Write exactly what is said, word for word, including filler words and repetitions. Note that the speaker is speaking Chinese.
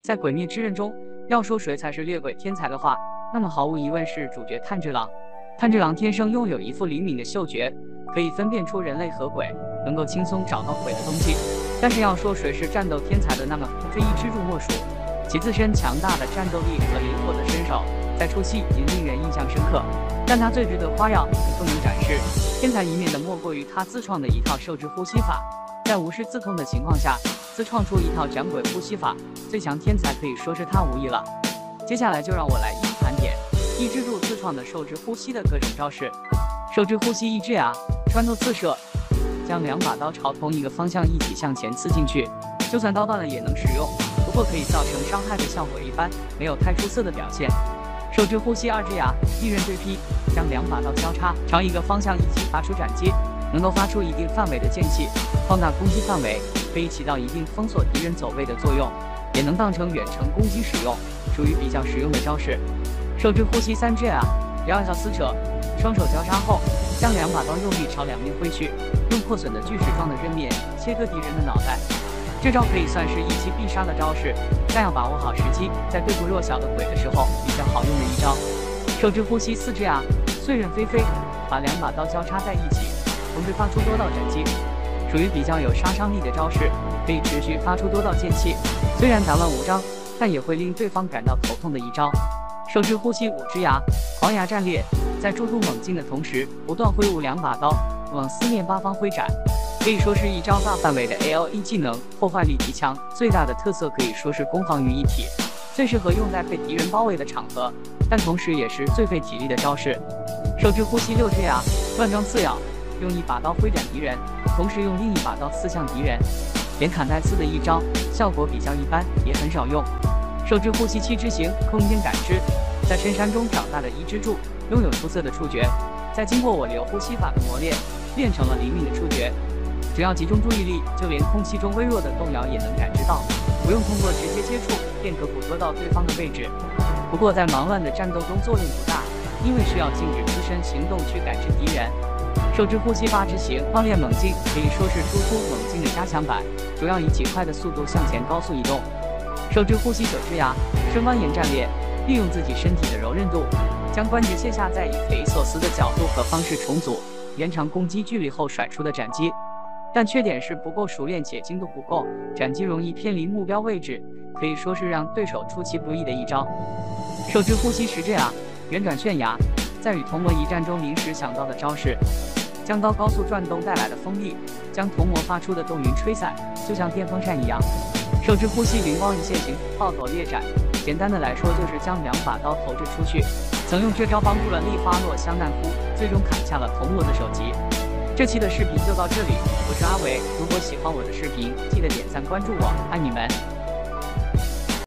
在《鬼灭之刃》中，要说谁才是猎鬼天才的话，那么毫无疑问是主角炭治郎。炭治郎天生拥有一副灵敏的嗅觉，可以分辨出人类和鬼，能够轻松找到鬼的踪迹。但是要说谁是战斗天才的，那么非伊之助莫属。其自身强大的战斗力和灵活的身手，在初期已经令人印象深刻。但他最值得夸耀、更能展示天才一面的，莫过于他自创的一套受之呼吸法。在无师自通的情况下，自创出一套斩鬼呼吸法，最强天才可以说是他无疑了。接下来就让我来一一盘点伊之助自创的受之呼吸的各种招式。受之呼吸一之牙，穿透刺射，将两把刀朝同一个方向一起向前刺进去，就算刀断了也能使用，不过可以造成伤害的效果一般，没有太出色的表现。受之呼吸二之牙，利刃对劈，将两把刀交叉朝一个方向一起发出斩击，能够发出一定范围的剑气，扩大攻击范围，可以起到一定封锁敌人走位的作用，也能当成远程攻击使用，属于比较实用的招式。受之呼吸三之牙，两小撕扯，双手交叉后，将两把刀用力朝两面挥去，用破损的锯齿状的刃面切割敌人的脑袋。这招可以算是一击必杀的招式，但要把握好时机，在对付弱小的鬼的时候比较好用的一招。受之呼吸四之牙，碎刃飞飞，把两把刀交叉在一起，同时发出多道斩击，属于比较有杀伤力的招式，可以持续发出多道剑气，虽然杂乱无章，但也会令对方感到头痛的一招。受之呼吸五之牙，狂牙战裂，在注入猛劲的同时，不断挥舞两把刀，往四面八方挥斩，可以说是一招大范围的 A O E 技能，破坏力极强，最大的特色可以说是攻防于一体，最适合用在被敌人包围的场合，但同时也是最费体力的招式。受之呼吸六之牙，乱装刺咬，用一把刀挥斩敌人，同时用另一把刀刺向敌人，连砍带刺的一招，效果比较一般，也很少用。受之呼吸七之形，空间感知，在深山中长大的伊之助，拥有出色的触觉，在经过我流呼吸法的磨练，练成了灵敏的触觉，只要集中注意力，就连空气中微弱的动摇也能感知到，不用通过直接接触便可捕捉到对方的位置。不过在忙乱的战斗中作用不大，因为需要静止自身行动去感知敌人。受之呼吸八之形，放练猛进，可以说是输出猛进的加强版，主要以极快的速度向前高速移动。受之呼吸九之牙，深蜿蜒战裂，利用自己身体的柔韧度，将关节卸下，再以匪夷所思的角度和方式重组，延长攻击距离后甩出的斩击。但缺点是不够熟练且精度不够，斩击容易偏离目标位置，可以说是让对手出其不意的一招。受之呼吸十之牙，圆转炫牙，在与同魔一战中临时想到的招式，将刀高速转动带来的风力，将同魔发出的动云吹散，就像电风扇一样。受之呼吸灵光一现形，爆头裂斩，简单的来说就是将两把刀投掷出去。曾用这招帮助了利花落香难乎，最终砍下了同魔的首级。这期的视频就到这里，我是阿维，如果喜欢我的视频，记得点赞关注我，爱你们。